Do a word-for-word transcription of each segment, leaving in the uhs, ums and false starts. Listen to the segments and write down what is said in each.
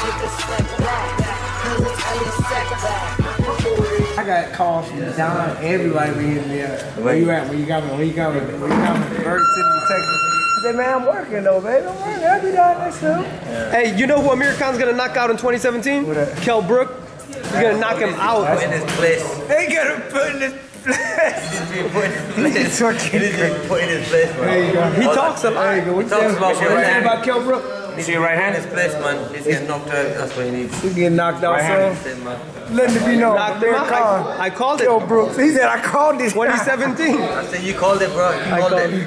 I got calls from John, everybody be hitting me up. Where you at? Where you got me? Where you got me? Where you got me? Berto, Texas. I said, man, I'm working though, baby. I'm working. I'll be down next to him. Yeah. Hey, you know who Amir Khan's gonna knock out in twenty seventeen? Kell Brook. He's gonna knock him out. Put in his place. They gotta put in his place. He's put in his place. He's put in his place, man. There you go. He talks a lot. There you go. What He talks about you right about Kell Brook? You see your right hand? In his place, man. He's getting knocked out. That's what he needs. He's getting knocked out, Right son. hand. Let it be known. Knocked him out. I, I called it. Kell Brooks. He said, I called this. twenty seventeen. I said, you called it, bro. You I called, called it. it.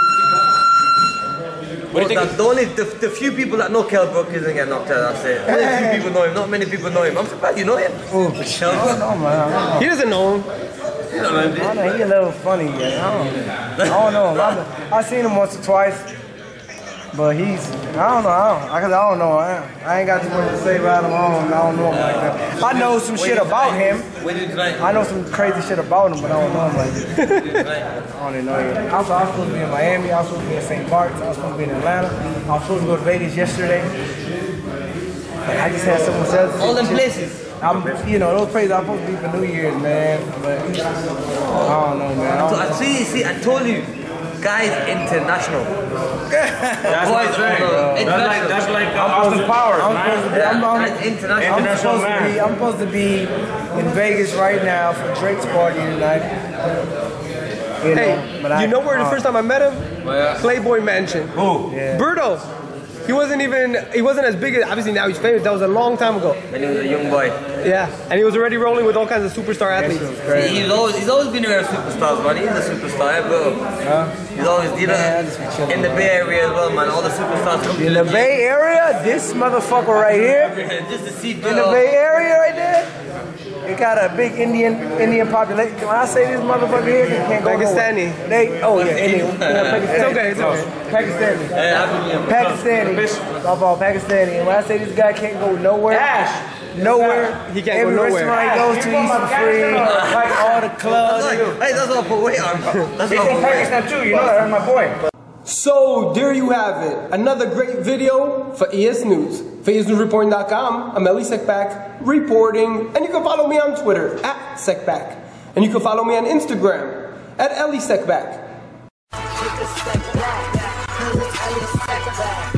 What do you think? The only the, the few people that know Kell Brook isn't getting knocked out. That's it. Only a few people know him. Not many people know him. I'm surprised you know him. Oh, for sure. I don't know, man. I don't know. He doesn't know him. You don't know him, I don't know. He a little funny, man. I don't know. I don't know. I've, I've seen him once or twice, but he's, I don't know. I don't, I, I don't know. I, I ain't got too much to say about him. I don't, I don't know him like that. I know some shit about him. What did you tonight? I know some crazy shit about him, but I don't know him like that. What did you tonight? I don't even know yet. I was, I was supposed to be in Miami. I was supposed to be in Saint Bart's. I was supposed to be in Atlanta. I was supposed to go to Vegas yesterday. But I just had someone else. All them places. I'm, you know, those places I'm supposed to be for New Year's, man. But I don't know, man. I, don't So know. I see, see, I told you, guys, international. That's Boys, what I'm saying. bro. That's like, that's like uh, Austin Powers, I'm man. supposed to be, I'm, I'm, Guys, international. I'm supposed to be, I'm supposed to be in Vegas right now for Drake's party tonight. You know, Hey, but I, you know where the uh, first time I met him? Playboy Mansion. Who? Yeah. Berto. He wasn't even, he wasn't as big as, obviously now he's famous. That was a long time ago. When he was a young boy. Yeah, and he was already rolling with all kinds of superstar athletes. See, he's always he's always been around superstars, man. He's a superstar, yeah, bro. Huh? He's always, you know, Yeah, I just be chilling, in the man. Bay Area as well, man. All the superstars come In to the Bay Area, this motherfucker right here, just to see in the Bay Area right there, it got a big Indian Indian population. When I say this motherfucker here, they can't go Pakistani. nowhere. They, oh yeah, Indian. Yeah, Pakistani. It's okay, it's okay. Pakistani. Hey, happy New Year. Pakistani. Off all Pakistani. And when I say this guy can't go nowhere, nowhere, He can't every go nowhere. restaurant he goes to, he's for free. Like all the clubs. Hey, that's all put weight on, bro. That's all put weight. Pakistan too, you know that. That's my boy. So there you have it. Another great video for E S News. For E S News Reporting dot com, I'm Ellie Secback reporting. And you can follow me on Twitter at Secback. And you can follow me on Instagram at Ellie Secback.